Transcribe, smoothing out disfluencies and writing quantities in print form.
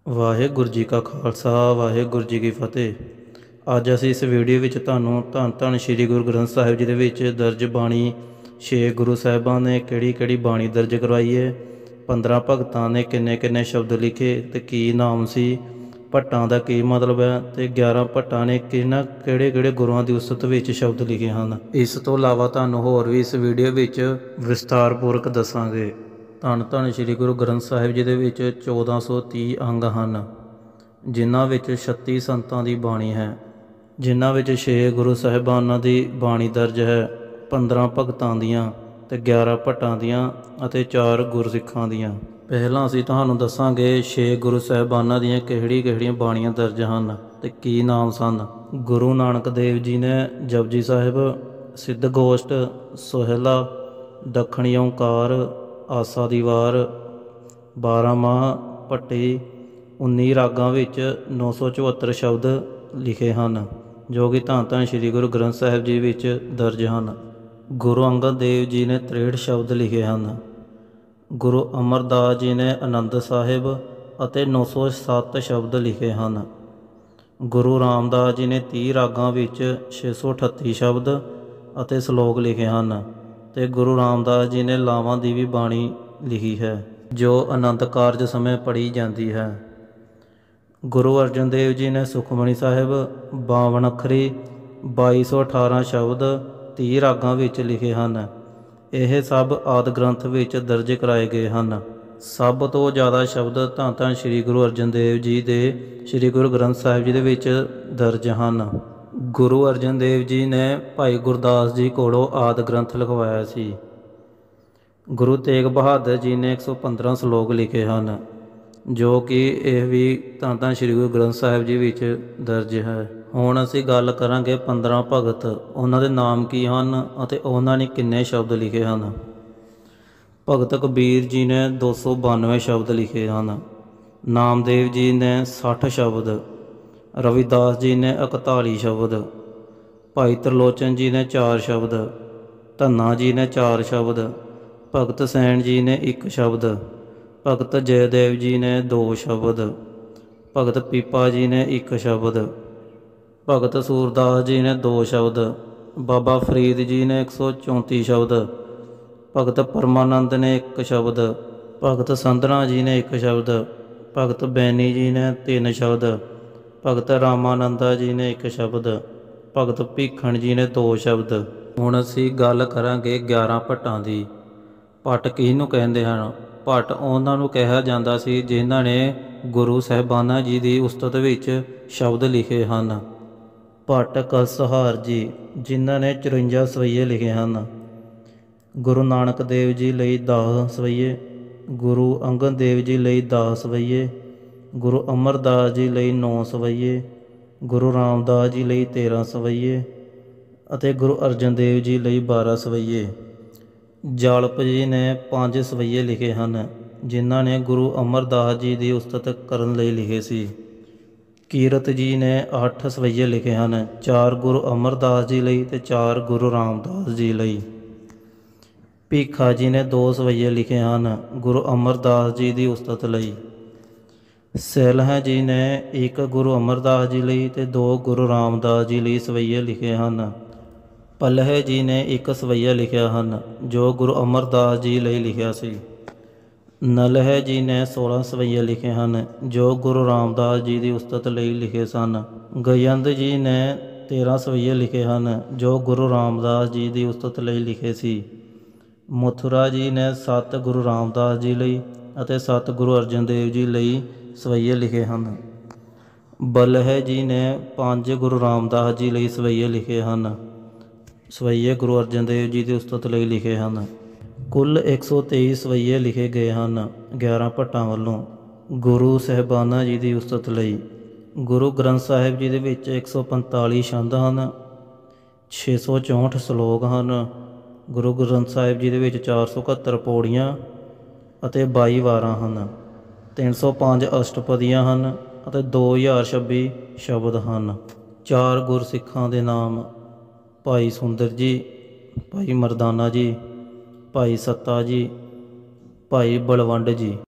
ਵਾਹਿਗੁਰੂ ਜੀ ਕਾ ਖਾਲਸਾ ਵਾਹਿਗੁਰੂ ਜੀ ਕੀ ਫਤਿਹ। ਅੱਜ ਅਸੀਂ ਇਸ ਵੀਡੀਓ ਵਿੱਚ ਤੁਹਾਨੂੰ ਧੰਨ ਧੰਨ ਸ਼੍ਰੀ ਗੁਰੂ ਗ੍ਰੰਥ ਸਾਹਿਬ ਜੀ ਦੇ ਵਿੱਚ ਦਰਜ ਬਾਣੀ 6 ਗੁਰੂ ਸਾਹਿਬਾਂ ਨੇ ਕਿਹੜੀ ਬਾਣੀ ਦਰਜ ਕਰਵਾਈ ਹੈ, 15 ਭਗਤਾਂ ਨੇ ਕਿੰਨੇ ਸ਼ਬਦ ਲਿਖੇ ਤੇ ਕੀ ਨਾਮ ਸੀ, ਭੱਟਾਂ ਦਾ ਕੀ ਮਤਲਬ ਹੈ, ਤੇ 11 ਭੱਟਾਂ ਨੇ ਕਿਹੜੇ ਗੁਰੂਆਂ ਦੀ ਉਸਤਤ ਵਿੱਚ ਸ਼ਬਦ ਲਿਖੇ ਹਨ। ਇਸ ਤੋਂ ਇਲਾਵਾ ਤੁਹਾਨੂੰ ਹੋਰ ਵੀ ਇਸ ਵੀਡੀਓ ਵਿੱਚ ਵਿਸਤਾਰਪੂਰਵਕ ਦੱਸਾਂਗੇ। ਧੰਨ ਧੰਨ ਸ਼੍ਰੀ ਗੁਰੂ ਗ੍ਰੰਥ ਸਾਹਿਬ ਜੀ ਦੇ ਵਿੱਚ 1430 ਅੰਗ ਹਨ, ਜਿਨ੍ਹਾਂ ਵਿੱਚ 36 ਸੰਤਾਂ ਦੀ ਬਾਣੀ ਹੈ, ਜਿਨ੍ਹਾਂ ਵਿੱਚ 6 ਗੁਰੂ ਸਾਹਿਬਾਨਾਂ ਦੀ ਬਾਣੀ ਦਰਜ ਹੈ, 15 ਭਗਤਾਂ ਦੀਆਂ ਤੇ 11 ਭੱਟਾਂ ਦੀਆਂ ਅਤੇ 4 ਗੁਰਸਿੱਖਾਂ ਦੀਆਂ। ਪਹਿਲਾਂ ਅਸੀਂ ਤੁਹਾਨੂੰ ਦੱਸਾਂਗੇ 6 ਗੁਰੂ ਸਾਹਿਬਾਨਾਂ ਦੀਆਂ ਕਿਹੜੀਆਂ ਬਾਣੀਆਂ ਦਰਜ ਹਨ ਤੇ ਕੀ ਨਾਮ ਸਨ। ਗੁਰੂ ਨਾਨਕ ਦੇਵ ਜੀ ਨੇ ਜਪਜੀ ਸਾਹਿਬ, ਸਿੱਧ ਗੋਸ਼ਟ, ਸੋਹਿਲਾ, ਦੱਖਣੀ ਓਂਕਾਰ, ਆਸਾ ਦੀ ਵਾਰ, 12 ਮਾਹ, ਭੱਟੀ, 19 ਰਾਗਾਂ ਵਿੱਚ 974 ਸ਼ਬਦ ਲਿਖੇ ਹਨ, ਜੋ ਕਿ ਧੰਨ ਧੰਨ ਸ਼੍ਰੀ ਗੁਰੂ ਗ੍ਰੰਥ ਸਾਹਿਬ ਜੀ ਵਿੱਚ ਦਰਜ ਹਨ। ਗੁਰੂ ਅੰਗਦ ਦੇਵ ਜੀ ਨੇ 63 ਸ਼ਬਦ ਲਿਖੇ ਹਨ। ਗੁਰੂ ਅਮਰਦਾਸ ਜੀ ਨੇ ਆਨੰਦ ਸਾਹਿਬ ਅਤੇ 907 ਸ਼ਬਦ ਲਿਖੇ ਹਨ। ਗੁਰੂ ਰਾਮਦਾਸ ਜੀ ਨੇ 30 ਰਾਗਾਂ ਵਿੱਚ 638 ਸ਼ਬਦ ਅਤੇ ਸ਼ਲੋਕ ਲਿਖੇ ਹਨ, ਤੇ ਗੁਰੂ ਰਾਮਦਾਸ ਜੀ ਨੇ ਲਾਵਾਂ ਦੀ ਵੀ ਬਾਣੀ ਲਿਖੀ ਹੈ, ਜੋ ਆਨੰਦ ਕਾਰਜ ਸਮੇਂ ਪੜ੍ਹੀ ਜਾਂਦੀ ਹੈ। ਗੁਰੂ ਅਰਜਨ ਦੇਵ ਜੀ ਨੇ ਸੁਖਮਨੀ ਸਾਹਿਬ 52 ਅੱਖਰੀ 2218 ਸ਼ਬਦ 30 ਰਾਗਾਂ ਵਿੱਚ ਲਿਖੇ ਹਨ। ਇਹ ਸਭ ਆਦਿ ਗ੍ਰੰਥ ਵਿੱਚ ਦਰਜ ਕਰਾਏ ਗਏ ਹਨ। ਸਭ ਤੋਂ ਜ਼ਿਆਦਾ ਸ਼ਬਦ ਧੰਨ ਧੰਨ ਸ਼੍ਰੀ ਗੁਰੂ ਅਰਜਨ ਦੇਵ ਜੀ ਦੇ ਸ਼੍ਰੀ ਗੁਰੂ ਗ੍ਰੰਥ ਸਾਹਿਬ ਜੀ ਦੇ ਵਿੱਚ ਦਰਜ ਹਨ। ਗੁਰੂ ਅਰਜਨ ਦੇਵ ਜੀ ਨੇ ਭਾਈ ਗੁਰਦਾਸ ਜੀ ਕੋਲੋਂ ਆਦਿ ਗ੍ਰੰਥ ਲਿਖਵਾਇਆ ਸੀ। ਗੁਰੂ ਤੇਗ ਬਹਾਦਰ ਜੀ ਨੇ 115 ਸ਼ਲੋਕ ਲਿਖੇ ਹਨ, ਜੋ ਕਿ ਇਹ ਵੀ ਧੰਨ ਧੰਨ ਸ਼੍ਰੀ ਗੁਰੂ ਗ੍ਰੰਥ ਸਾਹਿਬ ਜੀ ਵਿੱਚ ਦਰਜ ਹੈ। ਹੁਣ ਅਸੀਂ ਗੱਲ ਕਰਾਂਗੇ 15 ਭਗਤ, ਉਹਨਾਂ ਦੇ ਨਾਮ ਕੀ ਹਨ ਅਤੇ ਉਹਨਾਂ ਨੇ ਕਿੰਨੇ ਸ਼ਬਦ ਲਿਖੇ ਹਨ। ਭਗਤ ਕਬੀਰ ਜੀ ਨੇ 292 ਸ਼ਬਦ ਲਿਖੇ ਹਨ। ਨਾਮਦੇਵ ਜੀ ਨੇ 60 ਸ਼ਬਦ, ਰਵਿਦਾਸ ਜੀ ਨੇ 41 ਸ਼ਬਦ, ਭਾਈ ਤਰਲੋਚਨ ਜੀ ਨੇ 4 ਸ਼ਬਦ, ਧੰਨਾ ਜੀ ਨੇ 4 ਸ਼ਬਦ, ਭਗਤ ਸੈਣ ਜੀ ਨੇ 1 ਸ਼ਬਦ, ਭਗਤ ਜੈਦੇਵ ਜੀ ਨੇ 2 ਸ਼ਬਦ, ਭਗਤ ਪੀਪਾ ਜੀ ਨੇ 1 ਸ਼ਬਦ, ਭਗਤ ਸੂਰਦਾਸ ਜੀ ਨੇ 2 ਸ਼ਬਦ, ਬਾਬਾ ਫਰੀਦ ਜੀ ਨੇ 134 ਸ਼ਬਦ, ਭਗਤ ਪਰਮਾਨੰਦ ਨੇ 1 ਸ਼ਬਦ, ਭਗਤ ਸੰਧਨਾ ਜੀ ਨੇ 1 ਸ਼ਬਦ, ਭਗਤ ਬੈਨੀ ਜੀ ਨੇ 3 ਸ਼ਬਦ, ਭਗਤ ਰਾਮਾਨੰਦਾ ਜੀ ਨੇ 1 ਸ਼ਬਦ, ਭਗਤ ਭੀਖਣ ਜੀ ਨੇ 2 ਸ਼ਬਦ। ਹੁਣ ਅਸੀਂ ਗੱਲ ਕਰਾਂਗੇ 11 ਭੱਟਾਂ ਦੀ। ਭੱਟ ਕਿਹਨੂੰ ਕਹਿੰਦੇ ਹਨ? ਭੱਟ ਉਹਨਾਂ ਨੂੰ ਕਿਹਾ ਜਾਂਦਾ ਸੀ ਜਿਨ੍ਹਾਂ ਨੇ ਗੁਰੂ ਸਾਹਿਬਾਨਾਂ ਜੀ ਦੀ ਉਸਤਤ ਵਿੱਚ ਸ਼ਬਦ ਲਿਖੇ ਹਨ। ਭੱਟ ਕਲਸਹਾਰ ਜੀ, ਜਿਨ੍ਹਾਂ ਨੇ 54 ਸਵਈਏ ਲਿਖੇ ਹਨ। ਗੁਰੂ ਨਾਨਕ ਦੇਵ ਜੀ ਲਈ 10 ਸਵਈਏ, ਗੁਰੂ ਅੰਗਦ ਦੇਵ ਜੀ ਲਈ 10 ਸਵਈਏ, ਗੁਰੂ ਅਮਰਦਾਸ ਜੀ ਲਈ 9 ਸਵਈਏ, ਗੁਰੂ ਰਾਮਦਾਸ ਜੀ ਲਈ 13 ਸਵਈਏ ਅਤੇ ਗੁਰੂ ਅਰਜਨ ਦੇਵ ਜੀ ਲਈ 12 ਸਵਈਏ। ਜਾਲਪ ਜੀ ਨੇ 5 ਸਵਈਏ ਲਿਖੇ ਹਨ, ਜਿਨ੍ਹਾਂ ਨੇ ਗੁਰੂ ਅਮਰਦਾਸ ਜੀ ਦੀ ਉਸਤਤ ਕਰਨ ਲਈ ਲਿਖੇ ਸੀ। ਕੀਰਤ ਜੀ ਨੇ 8 ਸਵਈਏ ਲਿਖੇ ਹਨ, 4 ਗੁਰੂ ਅਮਰਦਾਸ ਜੀ ਲਈ ਤੇ 4 ਗੁਰੂ ਰਾਮਦਾਸ ਜੀ ਲਈ। ਭੀਖਾ ਜੀ ਨੇ 2 ਸਵਈਏ ਲਿਖੇ ਹਨ, ਗੁਰੂ ਅਮਰਦਾਸ ਜੀ ਦੀ ਉਸਤਤ ਲਈ। ਸੈਲਹ ਜੀ ਨੇ 1 ਗੁਰੂ ਅਮਰਦਾਸ ਜੀ ਲਈ ਤੇ 2 ਗੁਰੂ ਰਾਮਦਾਸ ਜੀ ਲਈ ਸਵਈਏ ਲਿਖੇ ਹਨ। ਪਲਹ ਜੀ ਨੇ 1 ਸਵਈਆ ਲਿਖਿਆ ਹਨ, ਜੋ ਗੁਰੂ ਅਮਰਦਾਸ ਜੀ ਲਈ ਲਿਖਿਆ ਸੀ। ਨਲਹ ਜੀ ਨੇ 16 ਸਵਈਏ ਲਿਖੇ ਹਨ, ਜੋ ਗੁਰੂ ਰਾਮਦਾਸ ਜੀ ਦੀ ਉਸਤਤ ਲਈ ਲਿਖੇ ਸਨ। ਗਯੰਦ ਜੀ ਨੇ 13 ਸਵਈਏ ਲਿਖੇ ਹਨ, ਜੋ ਗੁਰੂ ਰਾਮਦਾਸ ਜੀ ਦੀ ਉਸਤਤ ਲਈ ਲਿਖੇ ਸੀ। ਮਥੁਰਾ ਜੀ ਨੇ 7 ਗੁਰੂ ਰਾਮਦਾਸ ਜੀ ਲਈ ਅਤੇ 7 ਗੁਰੂ ਅਰਜਨ ਦੇਵ ਜੀ ਲਈ ਸਵਈਏ ਲਿਖੇ ਹਨ। ਬਲਹ ਜੀ ਨੇ 5 ਗੁਰੂ ਰਾਮਦਾਸ ਜੀ ਲਈ ਸਵਈਏ ਲਿਖੇ ਹਨ, ਸਵਈਏ ਗੁਰੂ ਅਰਜਨ ਦੇਵ ਜੀ ਦੀ ਉਸਤਤ ਲਈ ਲਿਖੇ ਹਨ। ਕੁੱਲ 123 ਸਵਈਏ ਲਿਖੇ ਗਏ ਹਨ 11 ਭੱਟਾਂ ਵੱਲੋਂ ਗੁਰੂ ਸਾਹਿਬਾਨਾਂ ਜੀ ਦੀ ਉਸਤਤ ਲਈ। ਗੁਰੂ ਗ੍ਰੰਥ ਸਾਹਿਬ ਜੀ ਦੇ ਵਿੱਚ 145 ਛੰਦ ਹਨ, 664 ਸ਼ਲੋਕ ਹਨ। ਗੁਰੂ ਗ੍ਰੰਥ ਸਾਹਿਬ ਜੀ ਦੇ ਵਿੱਚ 471 ਪੌੜੀਆਂ ਅਤੇ 22 ਵਾਰਾਂ ਹਨ, 305 ਅਸ਼ਟਪਦੀਆਂ ਹਨ ਅਤੇ 2026 ਸ਼ਬਦ ਹਨ। 4 ਗੁਰਸਿੱਖਾਂ ਦੇ ਨਾਮ: ਭਾਈ ਸੁੰਦਰ ਜੀ, ਭਾਈ ਮਰਦਾਨਾ ਜੀ, ਭਾਈ ਸੱਤਾ ਜੀ, ਭਾਈ ਬਲਵੰਡ ਜੀ।